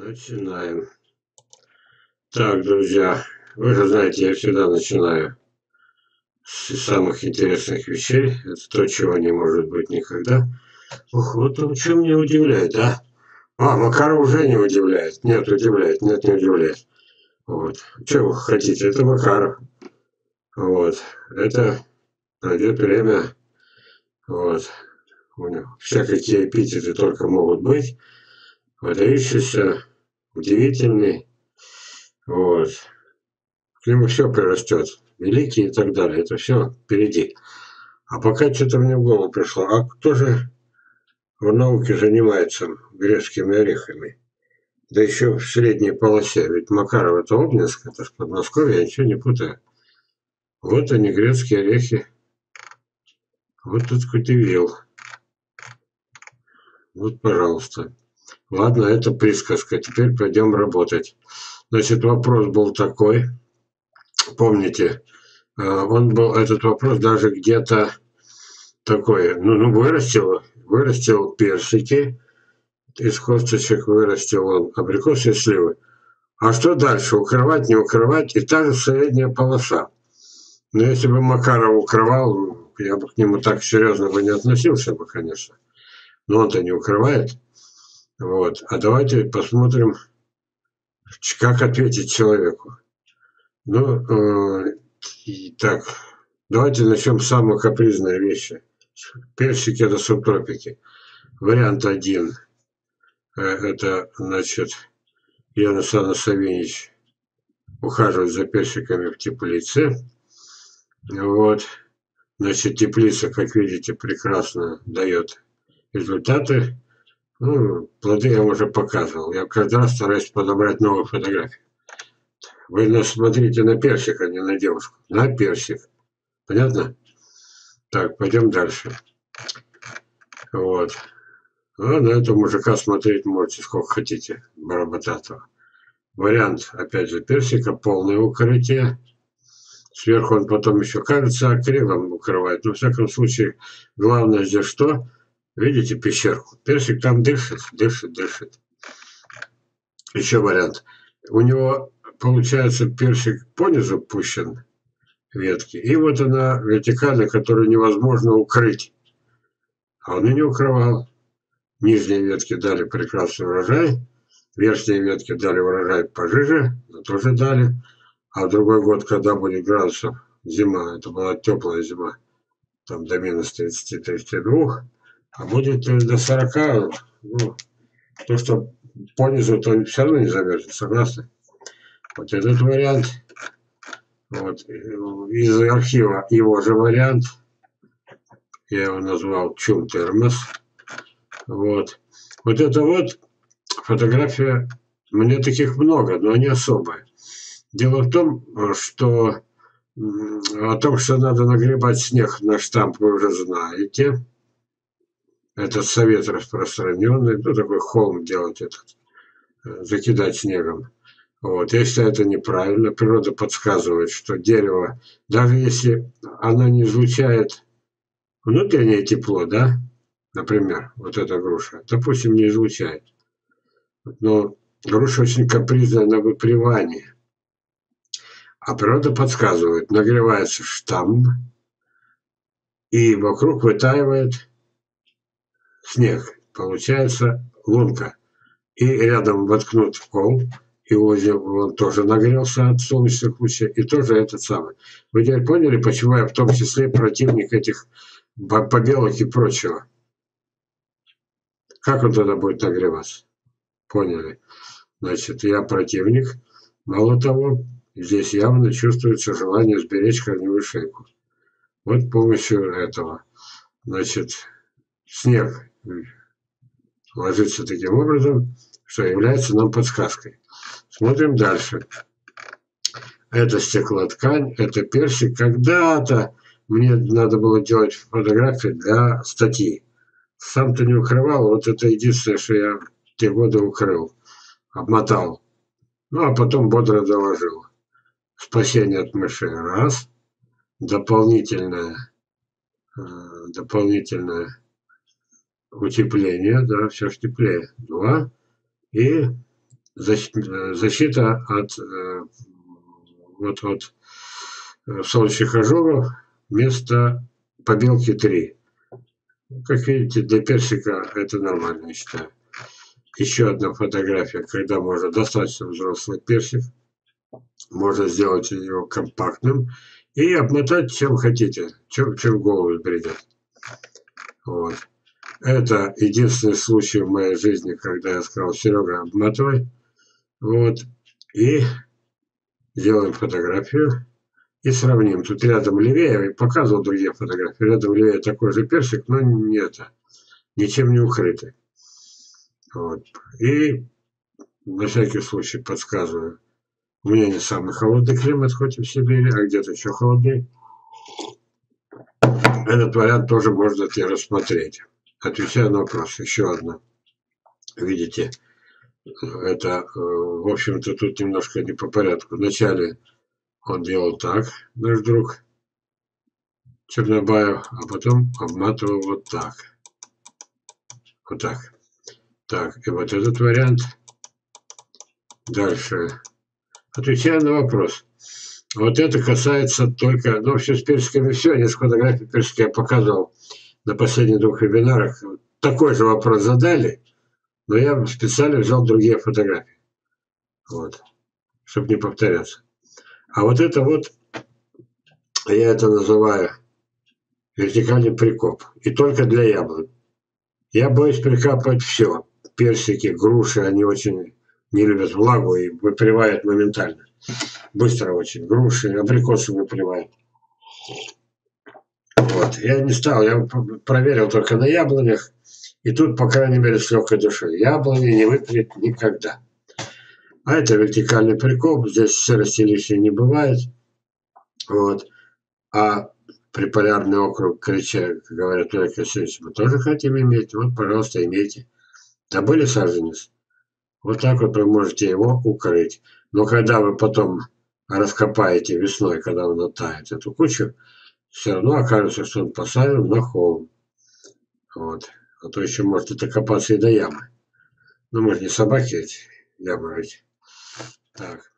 Начинаем. Так, друзья, вы же знаете, я всегда начинаю с самых интересных вещей. Это то, чего не может быть никогда. Ух, вот что меня удивляет, а? Макаров уже не удивляет. Нет, удивляет. Нет, не удивляет. Вот. Что вы хотите? Это Макаров. Вот. Это пройдет время. Вот. У него всякие эпитеты только могут быть. Выдающийся, удивительный. Вот. К нему все прирастет. Великий и так далее. Это все впереди. А пока что-то мне в голову пришло. А кто же в науке занимается грецкими орехами? Да еще в средней полосе. Ведь Макаров это Обнинск, это же Подмосковье, я ничего не путаю. Вот они, грецкие орехи. Вот тут удивил. Вот, пожалуйста. Ладно, это присказка. Теперь пойдем работать. Значит, вопрос был такой. Помните, он был, этот вопрос даже где-то такой, вырастил персики, из косточек вырастил он абрикосы и сливы. А что дальше? Укрывать, не укрывать? И та же средняя полоса. Но если бы Макаров укрывал, я бы к нему так серьезно бы не относился бы, конечно. Но он-то не укрывает. Вот. А давайте посмотрим, как ответить человеку. Ну, так, давайте начнем с самой капризной вещи. Персики – это субтропики. Вариант 1. Это, значит, Янус Савинич ухаживает за персиками в теплице. Вот. Значит, теплица, как видите, прекрасно дает результаты. Ну, плоды я вам уже показывал. Я каждый раз стараюсь подобрать новые фотографии. Вы смотрите на персик, а не на девушку. На персик. Понятно? Так, пойдем дальше. Вот. А на этого мужика смотреть можете сколько хотите. Барабататого. Вариант, опять же, персика, полное укрытие. Сверху он потом еще, кажется, акрилом укрывает. Но, в всяком случае, главное здесь что? Видите пещерку? Персик там дышит, дышит, дышит. Еще вариант. У него, получается, персик понизу пущен, ветки. И вот она вертикально, которую невозможно укрыть. А он и не укрывал. Нижние ветки дали прекрасный урожай. Верхние ветки дали урожай пожиже, но тоже дали. А в другой год, когда будет градусов зима, это была теплая зима, там до минус 30-32, а будет до 40, ну, то, что понизу, то все равно не замерзнет, согласны? Вот этот вариант. Вот. Из архива его же вариант. Я его назвал Чум термос. Вот. Вот это вот фотография. У меня таких много, но они особые. Дело в том, что о том, что надо нагребать снег на штамп, вы уже знаете. Это совет распространенный. Ну, такой холм делать этот, закидать снегом. Вот. Я считаю, это неправильно. Природа подсказывает, что дерево, даже если оно не излучает внутреннее тепло, да, например, вот эта груша, допустим, не излучает. Но груша очень капризная на выпривание. А природа подсказывает, нагревается штамм, и вокруг вытаивает снег. Получается лунка. И рядом воткнут кол, и он тоже нагрелся от солнечных лучей, и тоже этот самый. Вы теперь поняли, почему я в том числе противник этих побелок и прочего? Как он тогда будет нагреваться? Поняли. Значит, я противник. Мало того, здесь явно чувствуется желание сберечь корневую шейку. Вот с помощью этого. Значит, снег ложится таким образом, что является нам подсказкой. Смотрим дальше. Это стеклоткань, это персик. Когда-то мне надо было делать фотографии для статьи. Сам-то не укрывал, вот это единственное, что я в те годы укрыл. Обмотал. Ну, а потом бодро доложил. Спасение от мышей. Раз. Дополнительное утепление, да, все ж теплее. Два. И защита от солнечных ожогов вместо побелки 3. Как видите, для персика это нормально, я считаю. Еще одна фотография, когда можно достаточно взрослый персик. Можно сделать его компактным и обмотать чем хотите, чем в голову придет. Вот. Это единственный случай в моей жизни, когда я сказал: Серега, обматывай. Вот. И сделаем фотографию и сравним. Тут рядом левее, я показывал другие фотографии, рядом левее такой же персик, но не это, ничем не укрытый. Вот. И на всякий случай подсказываю. У меня не самый холодный климат, хоть и в Сибири, а где-то еще холоднее. Этот вариант тоже можно рассмотреть. Отвечаю на вопрос. Еще одно. Видите, это, в общем-то, тут немножко не по порядку. Вначале он делал так, наш друг Чернобаев, а потом обматывал вот так. Вот так. Так, и вот этот вариант. Дальше. Отвечаю на вопрос. Вот это касается только, ну, вообще с персиками все. Несколько фотографий персики я показывал на последних 2 вебинарах. Такой же вопрос задали, но я специально взял другие фотографии. Вот. Чтобы не повторяться. А вот это вот, я это называю вертикальный прикоп. И только для яблок. Я боюсь прикапывать все. Персики, груши, они очень не любят влагу и выпривают моментально. Быстро очень. Груши, абрикосы выпривают. Вот. Я не стал, я проверил только на яблонях. И тут, по крайней мере, с легкой душой. Яблони не выпрет никогда. А это вертикальный прикоп. Здесь серости лишней не бывает. Вот. А приполярный округ, крича, говорят, только мы тоже хотим иметь. Вот, пожалуйста, имейте. Добыли саженец? Вот так вот вы можете его укрыть. Но когда вы потом раскопаете весной, когда он оттает эту кучу, все равно окажется, что он посажен на холм. Вот. А то еще может докопаться и до ямы. Ну, мы же не собаки эти, ямы эти. Так.